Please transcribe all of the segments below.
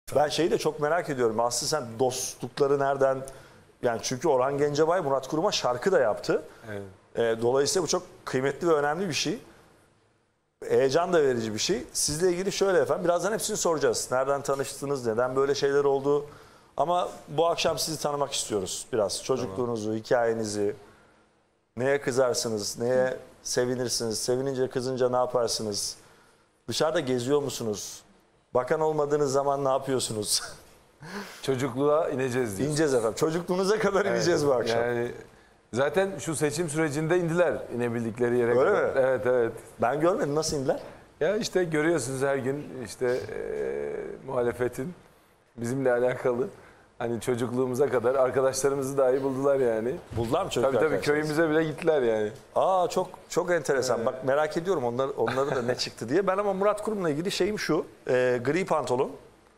Ben şeyi de çok merak ediyorum. Aslında sen dostlukları nereden... Yani çünkü Orhan Gencebay Murat Kurum'a şarkı da yaptı. Evet. Dolayısıyla bu çok kıymetli ve önemli bir şey. Heyecan da verici bir şey. Sizle ilgili şöyle efendim, birazdan hepsini soracağız. Nereden tanıştınız, neden böyle şeyler oldu? Ama bu akşam sizi tanımak istiyoruz biraz. Çocukluğunuzu, hikayenizi, neye kızarsınız, neye sevinirsiniz, sevinince kızınca ne yaparsınız? Dışarıda geziyor musunuz? Bakan olmadığınız zaman ne yapıyorsunuz? Çocukluğa ineceğiz diyorsun. İneceğiz efendim. Çocukluğunuza kadar ineceğiz bu akşam. Yani zaten şu seçim sürecinde indiler inebildikleri yere Öyle kadar. mi? Evet, evet. Ben görmedim. Nasıl indiler? Ya işte görüyorsunuz her gün işte muhalefetin bizimle alakalı. Hani çocukluğumuza kadar arkadaşlarımızı dahi buldular yani. Buldular mı çocuk Tabii arkadaşlarınızı? köyümüze bile gittiler yani. Aa, çok enteresan. Bak merak ediyorum onları da ne çıktı diye. Ben ama Murat Kurum'la ilgili şeyim şu. Gri pantolon.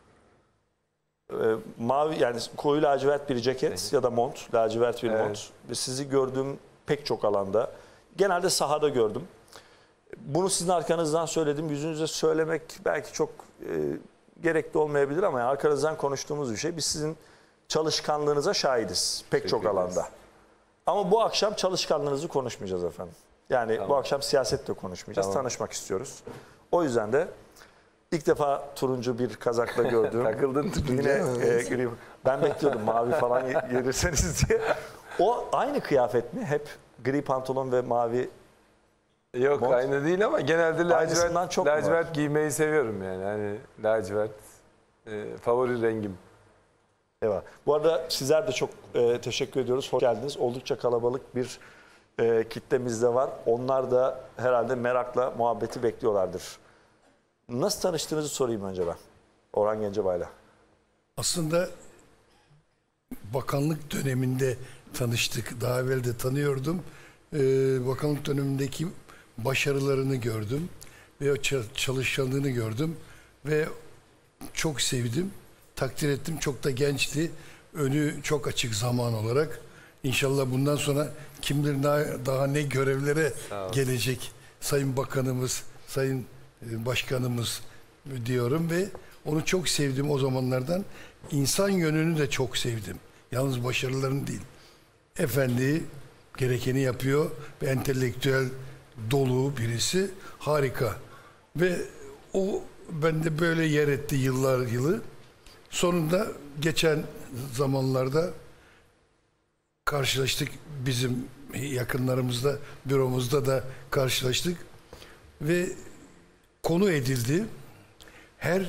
Mavi, yani koyu lacivert bir ceket ya da mont. Lacivert bir mont. Ve sizi gördüğüm pek çok alanda. Genelde sahada gördüm. Bunu sizin arkanızdan söyledim. Yüzünüze söylemek belki çok gerekli olmayabilir ama yani arkanızdan konuştuğumuz bir şey. Biz sizin çalışkanlığınıza şahidiz pek çok alanda. Ama bu akşam çalışkanlığınızı konuşmayacağız efendim. Yani bu akşam siyaset de konuşmayacağız. Tanışmak istiyoruz. O yüzden de ilk defa turuncu bir kazakla gördüm. Takıldın turuncu. Yine gri. Ben bekliyordum mavi falan gelirseniz diye. O aynı kıyafet mi? Hep gri pantolon ve mavi. Yok mont. aynı değil ama genelde Aynısından çok lacivert giymeyi seviyorum yani. Hani lacivert favori rengim. Evet. Bu arada sizler de çok teşekkür ediyoruz. Hoş geldiniz. Oldukça kalabalık bir kitlemiz de var. Onlar da herhalde merakla muhabbeti bekliyorlardır. Nasıl tanıştığınızı sorayım önce ben. Orhan Gencebay'la. Aslında bakanlık döneminde tanıştık. Daha evvel de tanıyordum. Bakanlık dönemindeki başarılarını gördüm. Ve o çalışkanlığını gördüm. Ve çok sevdim. Takdir ettim. Çok da gençti. Önü çok açık zaman olarak. İnşallah bundan sonra kim bilir daha ne görevlere gelecek Sayın Bakanımız, Sayın Başkanımız diyorum ve onu çok sevdim o zamanlardan. İnsan yönünü de çok sevdim. Yalnız başarılarını değil. Efendi gerekeni yapıyor ve entelektüel dolu birisi. Harika. Ve o bende böyle yer etti yıllar yılı. Sonunda geçen zamanlarda karşılaştık. Bizim yakınlarımızda, büromuzda da karşılaştık. Ve konu edildi. Her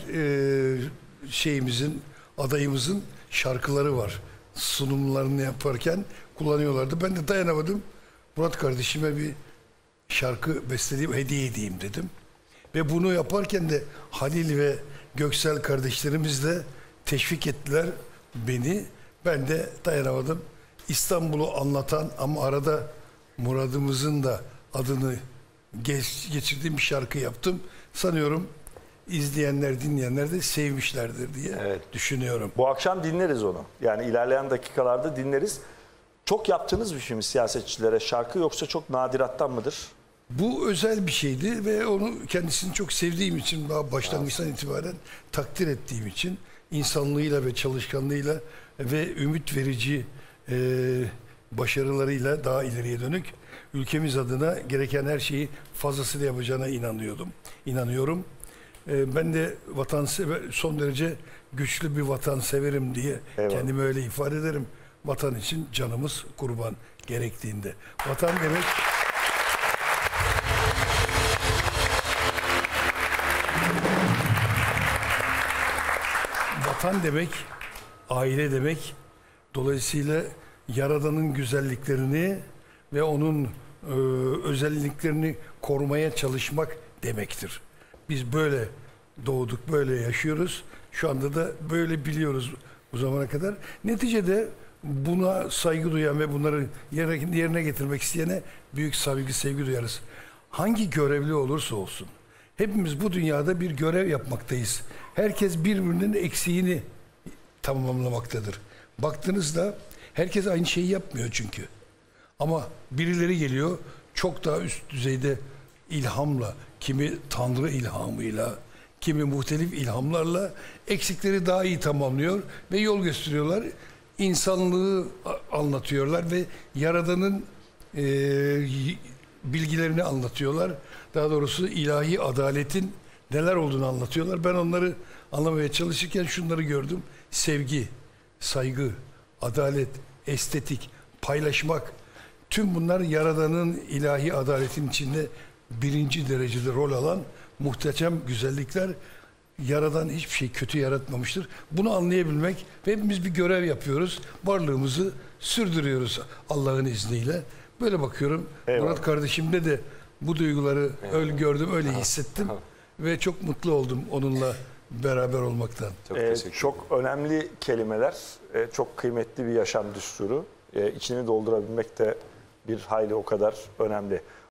adayımızın şarkıları var. Sunumlarını yaparken kullanıyorlardı. Ben de dayanamadım. Murat kardeşime bir şarkı besteleyip hediye edeyim dedim. Ve bunu yaparken de Halil ve Göksel kardeşlerimiz de teşvik ettiler beni. Ben de dayanamadım. İstanbul'u anlatan ama arada Murad'ımızın da adını geçirdiğim bir şarkı yaptım. Sanıyorum izleyenler, dinleyenler de sevmişlerdir diye düşünüyorum. Bu akşam dinleriz onu. Yani ilerleyen dakikalarda dinleriz. Çok yaptığınız bir şey mi siyasetçilere şarkı, yoksa çok nadirattan mıdır? Bu özel bir şeydi ve onu kendisini çok sevdiğim için, daha başlangıçtan itibaren takdir ettiğim için, insanlığıyla ve çalışkanlığıyla ve ümit verici başarılarıyla daha ileriye dönük ülkemiz adına gereken her şeyi fazlasıyla yapacağına inanıyorum. Ben de vatansever, son derece güçlü bir vatanseverim diye kendimi öyle ifade ederim. Vatan için canımız kurban gerektiğinde. Vatan demek vatan demek, aile demek. Dolayısıyla Yaradan'ın güzelliklerini ve onun özelliklerini korumaya çalışmak demektir. Biz böyle doğduk, böyle yaşıyoruz. Şu anda da böyle biliyoruz bu zamana kadar. Neticede buna saygı duyan ve bunları yerine getirmek isteyene büyük saygı, sevgi duyarız. Hangi görevli olursa olsun. Hepimiz bu dünyada bir görev yapmaktayız. Herkes birbirinin eksiğini tamamlamaktadır. Baktığınızda herkes aynı şeyi yapmıyor çünkü. Ama birileri geliyor çok daha üst düzeyde ilhamla, kimi Tanrı ilhamıyla, kimi muhtelif ilhamlarla eksikleri daha iyi tamamlıyor ve yol gösteriyorlar. İnsanlığı anlatıyorlar ve Yaradan'ın bilgilerini anlatıyorlar. Daha doğrusu ilahi adaletin neler olduğunu anlatıyorlar. Ben onları anlamaya çalışırken şunları gördüm. Sevgi, saygı, adalet, estetik, paylaşmak. Tüm bunlar Yaradan'ın ilahi adaletin içinde birinci derecede rol alan muhteşem güzellikler. Yaradan hiçbir şey kötü yaratmamıştır. Bunu anlayabilmek ve hepimiz bir görev yapıyoruz. Varlığımızı sürdürüyoruz Allah'ın izniyle. Böyle bakıyorum. Eyvallah. Murat kardeşimde de bu duyguları öyle gördüm, öyle hissettim. Ve çok mutlu oldum onunla beraber olmaktan. Çok teşekkür ederim. Çok önemli kelimeler, çok kıymetli bir yaşam düsturu. İçini doldurabilmek de bir hayli o kadar önemli.